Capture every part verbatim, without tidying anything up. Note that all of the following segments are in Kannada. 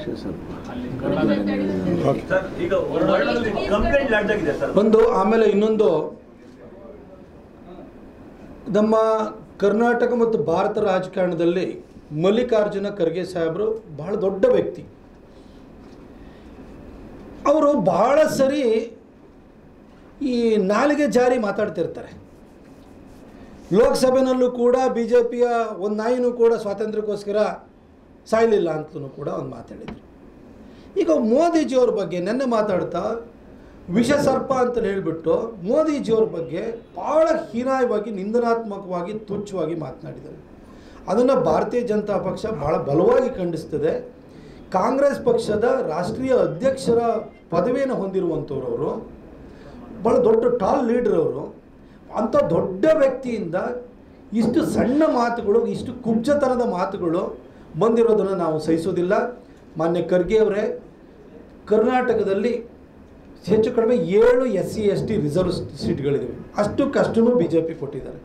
ಒಂದು ಆಮೇಲೆ ಇನ್ನೊಂದು ನಮ್ಮ ಕರ್ನಾಟಕ ಮತ್ತು ಭಾರತ ರಾಜಕಾರಣದಲ್ಲಿ ಮಲ್ಲಿಕಾರ್ಜುನ ಖರ್ಗೆ ಸಾಹೇಬರು ಬಹಳ ದೊಡ್ಡ ವ್ಯಕ್ತಿ. ಅವರು ಬಹಳ ಸರಿ ಈ ನಾಲಿಗೆ ಜಾರಿ ಮಾತಾಡ್ತಿರ್ತಾರೆ. ಲೋಕಸಭೆನಲ್ಲೂ ಕೂಡ ಬಿ ಜೆ ಪಿಯ ಒಂದು ನಾಯಿನೂ ಕೂಡ ಸ್ವಾತಂತ್ರ್ಯಕ್ಕೋಸ್ಕರ ಸಾಯಲಿಲ್ಲ ಅಂತಲೂ ಕೂಡ ಒಂದು ಮಾತಾಡಿದರು. ಈಗ ಮೋದಿಜಿಯವ್ರ ಬಗ್ಗೆ ನೆನ್ನೆ ಮಾತಾಡ್ತಾ ವಿಷ ಸರ್ಪ ಅಂತ ಹೇಳಿಬಿಟ್ಟು ಮೋದಿಜಿಯವ್ರ ಬಗ್ಗೆ ಭಾಳ ಹೀನಾಯವಾಗಿ ನಿಂದನಾತ್ಮಕವಾಗಿ ತುಚ್ಛವಾಗಿ ಮಾತನಾಡಿದ್ದಾರೆ. ಅದನ್ನು ಭಾರತೀಯ ಜನತಾ ಪಕ್ಷ ಭಾಳ ಬಲವಾಗಿ ಖಂಡಿಸ್ತದೆ. ಕಾಂಗ್ರೆಸ್ ಪಕ್ಷದ ರಾಷ್ಟ್ರೀಯ ಅಧ್ಯಕ್ಷರ ಪದವಿಯನ್ನು ಹೊಂದಿರುವಂಥವ್ರು ಅವರು, ಭಾಳ ದೊಡ್ಡ ಟಾಲ್ ಲೀಡರ್ ಅವರು. ಅಂಥ ದೊಡ್ಡ ವ್ಯಕ್ತಿಯಿಂದ ಇಷ್ಟು ಸಣ್ಣ ಮಾತುಗಳು, ಇಷ್ಟು ಕುಬ್ಜತನದ ಮಾತುಗಳು ಬಂದಿರೋದನ್ನು ನಾವು ಸಹಿಸೋದಿಲ್ಲ. ಮಾನ್ಯ ಖರ್ಗೆ ಅವರೇ, ಕರ್ನಾಟಕದಲ್ಲಿ ಹೆಚ್ಚು ಕಡಿಮೆ ಏಳು S C S T reserve ಸೀಟ್ಗಳಿವೆ. ಅಷ್ಟಕ್ಕಷ್ಟೂ ಬಿ ಜೆ ಪಿ ಕೊಟ್ಟಿದ್ದಾರೆ.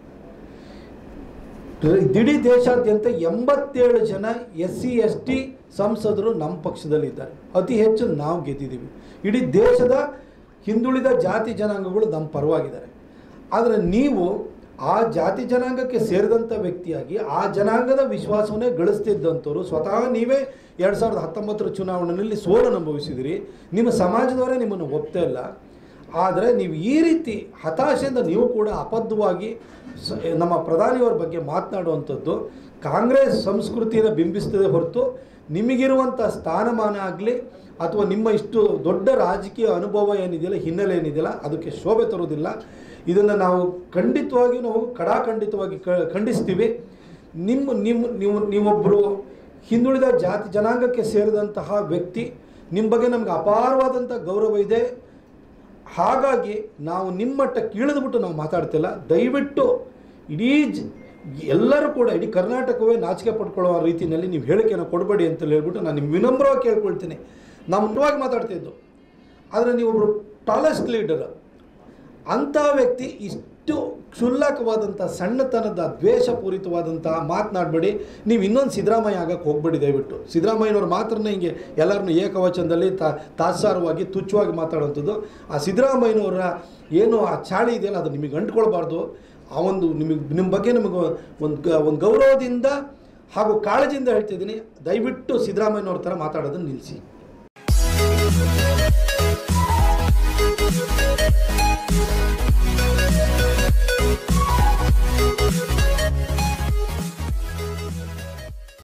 ಇಡೀ ದೇಶಾದ್ಯಂತ ಎಂಬತ್ತೇಳು ಜನ ಎಸ್ ಸಿ ಎಸ್ ಟಿ ಸಂಸದರು ನಮ್ಮ ಪಕ್ಷದಲ್ಲಿದ್ದಾರೆ. ಅತಿ ಹೆಚ್ಚು ನಾವು ಗೆದ್ದಿದ್ದೀವಿ. ಇಡೀ ದೇಶದ ಹಿಂದುಳಿದ ಜಾತಿ ಜನಾಂಗಗಳು ನಮ್ಮ ಪರವಾಗಿದ್ದಾರೆ. ಆದರೆ ನೀವು ಆ ಜಾತಿ ಜನಾಂಗಕ್ಕೆ ಸೇರಿದಂಥ ವ್ಯಕ್ತಿಯಾಗಿ ಆ ಜನಾಂಗದ ವಿಶ್ವಾಸವನ್ನೇ ಗಳಿಸ್ತಿದ್ದಂಥವ್ರು ಸ್ವತಃ ನೀವೇ ಎರಡು ಸಾವಿರದ ಹತ್ತೊಂಬತ್ತರ ಚುನಾವಣೆಯಲ್ಲಿ ಸೋಲನ್ನು ಅನುಭವಿಸಿದಿರಿ. ನಿಮ್ಮ ಸಮಾಜದವರೇ ನಿಮ್ಮನ್ನು ಒಪ್ತಾ ಇಲ್ಲ. ಆದರೆ ನೀವು ಈ ರೀತಿ ಹತಾಶೆಯಿಂದ ನೀವು ಕೂಡ ಅಬದ್ಧವಾಗಿ ನಮ್ಮ ಪ್ರಧಾನಿಯವರ ಬಗ್ಗೆ ಮಾತನಾಡುವಂಥದ್ದು ಕಾಂಗ್ರೆಸ್ ಸಂಸ್ಕೃತಿಯನ್ನು ಬಿಂಬಿಸ್ತದೆ ಹೊರತು ನಿಮಗಿರುವಂಥ ಸ್ಥಾನಮಾನ ಆಗಲಿ ಅಥವಾ ನಿಮ್ಮ ಇಷ್ಟು ದೊಡ್ಡ ರಾಜಕೀಯ ಅನುಭವ ಏನಿದೆಯಲ್ಲ, ಹಿನ್ನೆಲೆ ಏನಿದೆಯಲ್ಲ, ಅದಕ್ಕೆ ಶೋಭೆ ತರೋದಿಲ್ಲ. ಇದನ್ನು ನಾವು ಖಂಡಿತವಾಗಿ ನಾವು ಕಡಾಖಂಡಿತವಾಗಿ ಖಂಡಿಸ್ತೀವಿ. ನಿಮ್ಮ ನಿಮ್ಮ ನೀವು ನೀವೊಬ್ಬರು ಹಿಂದುಳಿದ ಜಾತಿ ಜನಾಂಗಕ್ಕೆ ಸೇರಿದಂತಹ ವ್ಯಕ್ತಿ. ನಿಮ್ಮ ಬಗ್ಗೆ ನಮ್ಗೆ ಅಪಾರವಾದಂಥ ಗೌರವ ಇದೆ. ಹಾಗಾಗಿ ನಾವು ನಿಮ್ಮ ಮಟ್ಟಕ್ಕೆ ಇಳಿದ್ಬಿಟ್ಟು ನಾವು ಮಾತಾಡ್ತಿಲ್ಲ. ದಯವಿಟ್ಟು ಇಡೀ ಜ ಎಲ್ಲರೂ ಕೂಡ ಇಡೀ ಕರ್ನಾಟಕವೇ ನಾಚಿಕೆ ಪಡ್ಕೊಳ್ಳೋ ರೀತಿಯಲ್ಲಿ ನೀವು ಹೇಳಿಕೆಯನ್ನು ಕೊಡಬೇಡಿ ಅಂತ ಹೇಳ್ಬಿಟ್ಟು ನಾನು ನಿಮ್ಮ ವಿನಮ್ರವಾಗಿ ಕೇಳ್ಕೊಳ್ತೀನಿ. ನಾವು ಮುಖ್ಯವಾಗಿ ಮಾತಾಡ್ತಿದ್ದು, ಆದರೆ ನೀವೊಬ್ಬರು ಟಾಲೆಸ್ಟ್ ಲೀಡರ್, ಅಂಥ ವ್ಯಕ್ತಿ ಇಷ್ಟು ಕ್ಷುಲ್ಲಕವಾದಂಥ ಸಣ್ಣತನದ ದ್ವೇಷಪೂರಿತವಾದಂತಹ ಮಾತನಾಡಬೇಡಿ. ನೀವು ಇನ್ನೊಂದು ಸಿದ್ದರಾಮಯ್ಯ ಆಗಕ್ಕೆ ಹೋಗಬೇಡಿ ದಯವಿಟ್ಟು. ಸಿದ್ದರಾಮಯ್ಯನವ್ರು ಮಾತ್ರ ಹಿಂಗೆ ಎಲ್ಲರನ್ನೂ ಏಕವಚನದಲ್ಲಿ ತಾ ತಾತ್ಸಾರವಾಗಿ ತುಚ್ಛವಾಗಿ ಮಾತಾಡುವಂಥದ್ದು. ಆ ಸಿದ್ದರಾಮಯ್ಯನವರ ಏನು ಆ ಚಾಳಿ ಇದೆಯಲ್ಲ, ಅದು ನಿಮಗೆ ಅಂಟ್ಕೊಳ್ಬಾರ್ದು. ಆ ಒಂದು ನಿಮಗೆ ನಿಮ್ಮ ಬಗ್ಗೆ ನಿಮಗೆ ಒಂದು ಒಂದು ಗೌರವದಿಂದ ಹಾಗೂ ಕಾಳಜಿಯಿಂದ ಹೇಳ್ತಿದ್ದೀನಿ. ದಯವಿಟ್ಟು ಸಿದ್ದರಾಮಯ್ಯನವ್ರ ಥರ ಮಾತಾಡೋದನ್ನು ನಿಲ್ಲಿಸಿ.